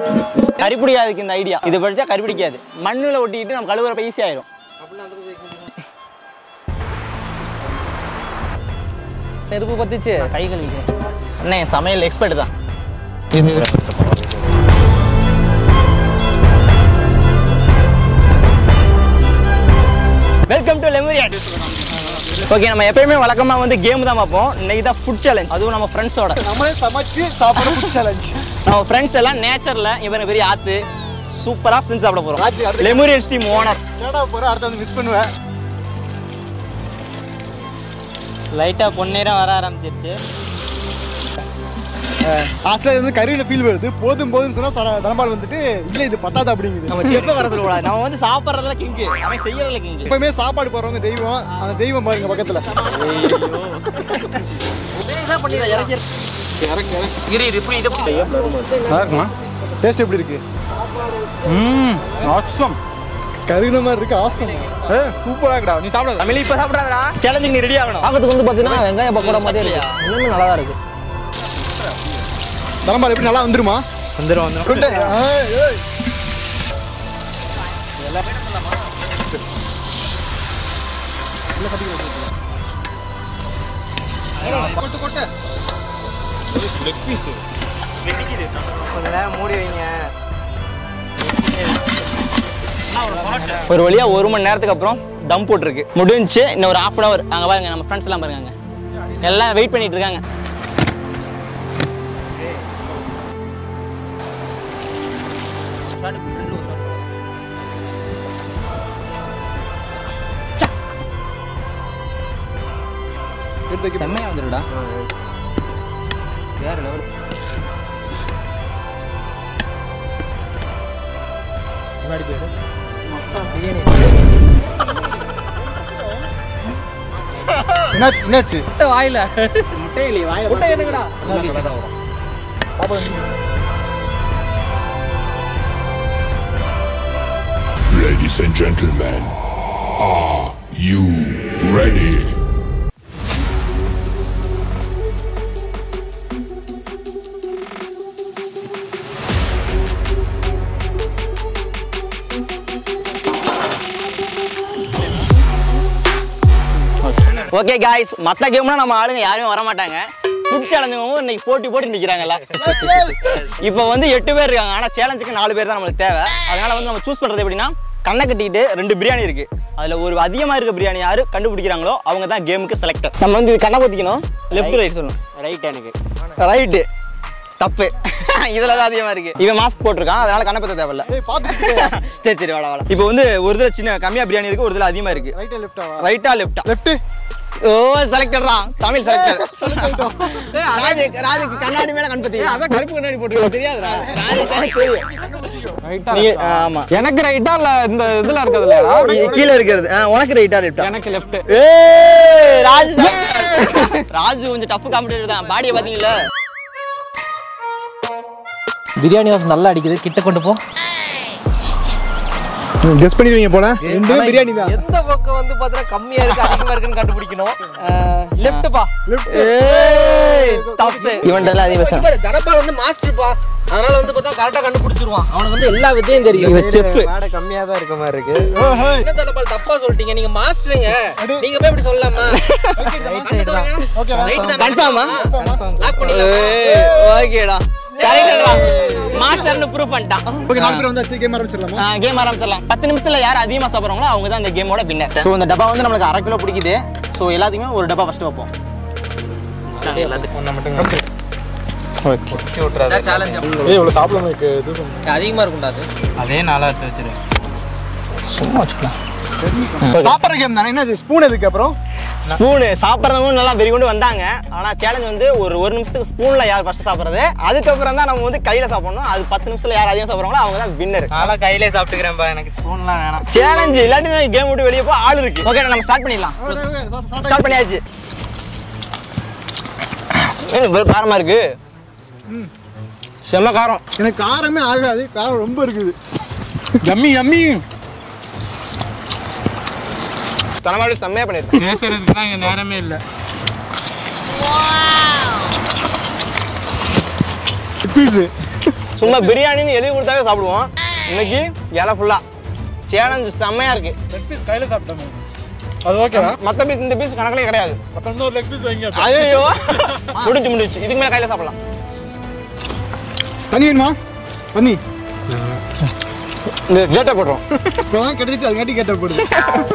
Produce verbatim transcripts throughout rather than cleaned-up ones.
கறி பிடிக்காதுக்கு இந்த ஐடியா. இதை படிச்சா கறி பிடிக்காது. மண்ணுல ஒட்டிக்கிட்டு நம்ம கழுவுறப்ப ஈஸி ஆயிரும். நெருப்பு பத்திச்சு கை கழுவி அண்ணே சமையல் எக்ஸ்பர்ட் தான். Welcome to லெமுரியன். ஓகே, நம்ம எப்பயுமே வழக்கமாக வந்து கேம் தான் பார்ப்போம். இன்னைக்கு தான் ஃபுட் சேலஞ்ச், அதுவும் நம்ம ஃப்ரெண்ட்ஸோட. நம்மளே சமைச்சு சாப்பிட ஃபுட் சேலஞ்ச். நம்ம ஃப்ரெண்ட்ஸ் எல்லாம் நேச்சரில் இவன் பெரிய ஆற்று சூப்பராக செஞ்சு சாப்பிட போகிறோம். லெமுரியன்ஸ் டீம் ஓனர் கேடா போகிறோம். அடுத்து வந்து மிஸ் பண்ணுவேன். லைட்டாக பொன்னேரம் வர ஆரம்பிச்சிருச்சு. ஆக்சுவலாக வந்து கறியில் ஃபீல் வருது. போதும் போதுன்னு சொன்னால் தனபால் வந்துட்டு இல்லை இது பத்தாது அப்படிங்குது. நம்ம செப்பை வர சொல்லக்கூடாது. நம்ம வந்து சாப்பிட்றதுல கிங்கு, அவன் செய்யறதுல கிங்கு. எப்பவுமே சாப்பாடு போகிறவங்க தெய்வம். அந்த தெய்வம் பாருங்க பக்கத்தில். டேஸ்ட் எப்படி இருக்கு? ம் ஆசம். கறின மாதிரி இருக்கு. ஆசம். ஏ சூப்பரா இருக்குடா. நீ சாப்பிடு. தமிழ் இப்ப சாப்பிடாதடா. சேலஞ்சிங் நீ ரெடி ஆகணும். பார்க்கறதுக்கு வந்து பார்த்தீங்கன்னா வெங்காயம் பக்கோடா மாதிரி இருக்கு. இன்னும் நல்லா தான் இருக்கு. தனபால் எப்படி நல்லா வந்துருமா? வந்துரும் வந்துரும். மூடி வைங்க. ஒரு வழியா ஒரு மணி நேரத்துக்கு அப்புறம் தம் போட்டுருக்கு. முடிஞ்சு இன்னும் ஒரு ஹாஃப் அன் அவர். அங்கே பாருங்க நம்ம ஃப்ரெண்ட்ஸ் எல்லாம் பாருங்க, எல்லாம் வெயிட் பண்ணிட்டு இருக்காங்க. செம்மையா வந்துருடா. வேற லெவல். முன்னாடி போயிடு. என்னாச்சு என்னாச்சு? வாயில முட்டை இல்லையே. வாயில முட்டை என்னங்கடா? Ladies and gentlemen, are you ready? Okay guys, மற்ற கேம்னா நம்ம ஆளுங்க யாரும் வர மாட்டாங்க. ஃபுட் சேலஞ்சும் இன்னைக்கு போட்டி போட்டு நிற்கிறாங்கல்ல. இப்போ வந்து எட்டு பேர் இருக்காங்க. ஆனால் சேலஞ்சுக்கு நாலு பேர் தான் நம்மளுக்கு தேவை. அதனால வந்து நம்ம சூஸ் பண்ணுறது எப்படின்னா, கண்ணை கட்டிக்கிட்டு ரெண்டு பிரியாணி இருக்கு. அதில் ஒரு அதிகமாக இருக்க பிரியாணி யாரு கண்டுபிடிக்கிறாங்களோ அவங்க தான் கேமுக்கு செலக்டர். நம்ம வந்து இது கண்ணை பற்றிக்கணும். லெஃப்ட் ரைட் சொல்லணும். ரைட் எனக்கு ரைட்டு தப்பு. இதுல தான் அதிகமா இருக்கு. இவன் மாஸ்க் போட்டிருக்கான், அதனால கண்ணை பத்த தேவையில்ல. சரி சரி வாடா வாடா. இப்போ வந்து ஒரு இதுல சின்ன கம்மியா பிரியாணி இருக்கு, ஒரு இதுல அதிகமா இருக்கு. ரைட்டா லெஃப்ட்டா? ரைட்டா லெஃப்ட்டா? லெஃப்ட். ஓ செலக்டர்டா, தமிழ் செலக்டர். ராஜு ராஜு கண்ணாடி மேல கண் பத்தி. அதான் கருப்பு கண்ணாடி போட்டுருக்க தெரியாதுடா. ராஜுக்கு தெரியும். ரைட்டா நீ ஆமா. எனக்கு ரைட்டா இல்ல இந்த இதுல இருக்குதுலடா. கீழ இருக்குது. உனக்கு ரைட்டா லெஃப்ட்டா? எனக்கு லெஃப்ட். ஏய் ராஜு ராஜு கொஞ்சம் டஃப் காம்படிட்டர் தான். பாடியை பாத்தீங்களா? பிரியாணி ஆஃப் நல்லா அடிக்குது. கிட்ட கொண்டு போ. கெஸ் பண்ணிடுவீங்க போல. ரெண்டு பிரியாணி தான். எந்த பக்கம் வந்து பார்த்தா கம்மியா இருக்கு அதிகமா இருக்குன்னு கண்டுபிடிக்கணும். லெஃப்ட் பா. ஏய் தப்பு. இவன்டல அதிக பேச. தனபால் வந்து மாஸ்டர் பா. அதனால வந்து பார்த்தா கரெக்ட்டா கண்டுபிடிச்சிருவான். அவனுக்கு வந்து எல்லா வித்தையும் தெரியும். இவன் செஃப். வாட கம்மியா தான் இருக்க மாதிரி இருக்கு. என்ன தனபால் தப்பா சொல்லிட்டீங்க. நீங்க மாஸ்டர்ங்க. நீங்க போய் இப்படி சொல்லலாமா? ஓகே ரைட் தான். கன்ஃபார்மா? லாக் பண்ணிடலாம். ஏய் ஓகேடா. கரெக்ட்டா. மாஸ்டர்னு ப்ரூவ் பண்ணிட்டான். ஓகே நாலு பேர் வந்தாச்சு. கேம் ஆரம்பிச்சிடலாமா? கேம் ஆரம்பிச்சிடலாம். பத்து நிமிஷத்துல யார் அதிகமா சாப்பிடுறாங்களோ அவங்க தான் அந்த கேமோட வின்னர். ஸோ இந்த டப்பா வந்து நம்மளுக்கு அரை கிலோ பிடிக்குது. ஸோ எல்லாத்துக்குமே ஒரு டப்பா ஃபர்ஸ்ட் வைப்போம். Okay challenge. ஏய் இவ்வளவு சாப்பிடலாம். எனக்கு இது அதிகமா இருக்கும்டா அது. அதே நாளா எடுத்து வச்சிரு. சும்மா வச்சுக்கலாம். சாப்பிடுற கேம் தானே. என்ன ஸ்பூன் எதுக்கு அப்புறம்? ஸ்பூனு சாப்பிட்றவங்க நல்லா வெறி கொண்டு வந்தாங்க. ஆனால் சேலஞ்ச் வந்து ஒரு ஒரு நிமிஷத்துக்கு ஸ்பூனில் யார் ஃபஸ்ட்டு சாப்பிட்றது, அதுக்கப்புறம் தான் நம்ம வந்து கையில் சாப்பிடணும். அது பத்து நிமிஷத்தில் யார் அதிகம் சாப்பிட்றாங்களோ அவங்க தான் வின்னர். நான் கையிலே சாப்பிட்டுக்கிறேன்ப்பா. எனக்கு ஸ்பூன்லாம் வேணாம். சேலஞ்சு இல்லாட்டி கேம் விட்டு வெளியே போய் ஆள் இருக்கு. ஓகே நம்ம ஸ்டார்ட் பண்ணிடலாம். ஸ்டார்ட் பண்ணியாச்சு. இவ்வளோ காரமாக இருக்கு. செம்ம காரம். எனக்கு காரமே ஆகாது. காரம் ரொம்ப இருக்குது. Yummy yummy. தனமாடி செம்மையா பண்ணிருக்கேன். பேசுறதுக்கு தான் இங்க நேரமே இல்ல. பீஸ் சும்மா பிரியாணின்னு எழுதி கொடுத்தாவே சாப்பிடுவோம். இன்னைக்கு இலை ஃபுல்லா சேலஞ்சு செம்மையா இருக்கு. லெக் பீஸ் கையில சாப்பிட்டோம். அது ஓகேவா? மத்த பீஸ் இந்த பீஸ் கணக்கிலே கிடையாது. அப்ப இன்னொரு லெக் பீஸ் வைங்க. ஐயோ முடிஞ்சு முடிஞ்சு. இதுக்கு மேல கையில சாப்பிடலாம். தண்ணி வேணுமா? தண்ணி இந்த கேட்டை போடுறோம். இப்போதான் கிடைச்சிட்டு அதுக்காட்டி கேட்ட போடுது.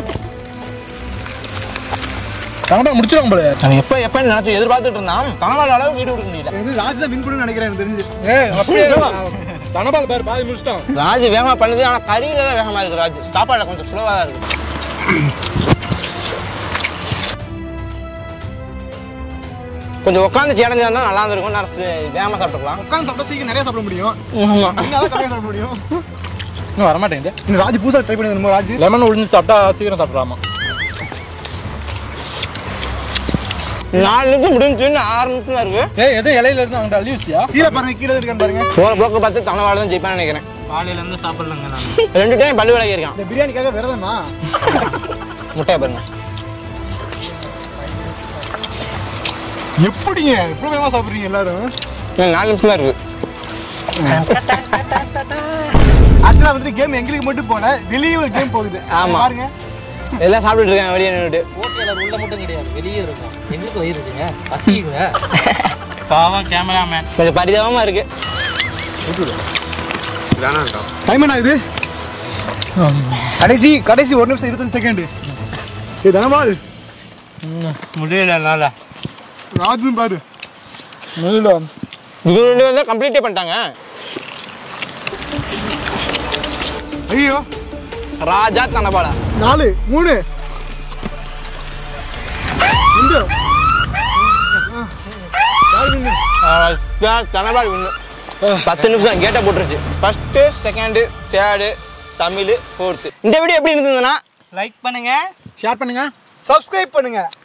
தங்கடா முடிச்சிருவோம் போல. அவன் எப்ப எப்ப நினைச்சு எதிர்பார்த்துட்டு இருந்தான். தனவாள் அளவு வீடு கொடுக்க முடியல. இது ராஜ் தான் வின் பண்ணுன்னு நினைக்கிறேன் எனக்கு தெரிஞ்சு. ஏய் அப்படியே தனபால் பேர் பாதி முடிச்சிட்டான். ராஜ் வேகமா பண்ணுது. ஆனா கறியில தான் வேகமா இருக்கு. ராஜ் சாப்பாடுல கொஞ்சம் ஸ்லோவா தான் இருக்கு. கொஞ்சம் உட்காந்து சேலஞ்சா இருந்தா நல்லா இருந்திருக்கும். நான் வேகமா சாப்பிட்டுக்கலாம். உட்காந்து சாப்பிட்டா சீக்கிரம் நிறைய சாப்பிட முடியும். ஆமா. நீங்க கம்மியா சாப்பிட முடியும். இன்னும் வர மாட்டேங்குது. இந்த ராஜ் புதுசா ட்ரை பண்ணி நம்ம ராஜ் லெமன் உறிஞ்சு சாப்பிட்டா சீக்கிரம் சாப்பிடலாமா? நாலு நிமிஷம் முடிஞ்சுன்னு ஆறு நிமிஷம் தான் இருக்கு. ஏய் எது இலையில இருந்து அங்க அழியூசியா? கீழே பாருங்க, கீழே இருக்கான்னு பாருங்க. போன ப்ளோக்க பார்த்து தனவாள் தான் ஜெயிப்பான்னு நினைக்கிறேன். காலையில இருந்து சாப்பிடலங்க நான். ரெண்டு டைம் பல்லு விலகி இருக்கான். இந்த பிரியாணிக்காக விரதமா? முட்டையை பாருங்க. எப்படிங்க இவ்வளவு வேகமா சாப்பிடுறீங்க எல்லாரும்? நாலு நிமிஷம் தான் இருக்கு. ஆக்சுவலா வந்து கேம் எங்களுக்கு மட்டும் போல வெளியே ஒரு கேம் போகுது. ஆமா. பாருங்க எல்லாம் சாப்பிட்டுட்டு இருக்காங்க வெளியே நின்றுட்டு. ஓகேல உள்ள மட்டும் கிடையாது, வெளியே இருக்கும். எங்களுக்கு வயிறு இருக்குங்க, பசிக்குங்க. பாவம் கேமராமேன். கொஞ்சம் பரிதாபமா இருக்கு. டைம் என்ன இது? கடைசி கடைசி ஒரு நிமிஷம் இருபத்தஞ்சு செகண்ட். இது தனபால் முடியல என்னால. ராஜும் பாரு முடியல. இது ரெண்டு வந்து கம்ப்ளீட்டே பண்ணிட்டாங்க. ஐயோ ராஜா தனபாலா நாலு மூணு ரெண்டு தனபால் ஒன்று. பத்து நிமிஷம் கேட்டை போட்டுருச்சு. First second third Tamil fourth. இந்த வீடியோ எப்படி இருந்ததுன்னா லைக் பண்ணுங்க, ஷேர் பண்ணுங்க, சப்ஸ்கிரைப் பண்ணுங்க.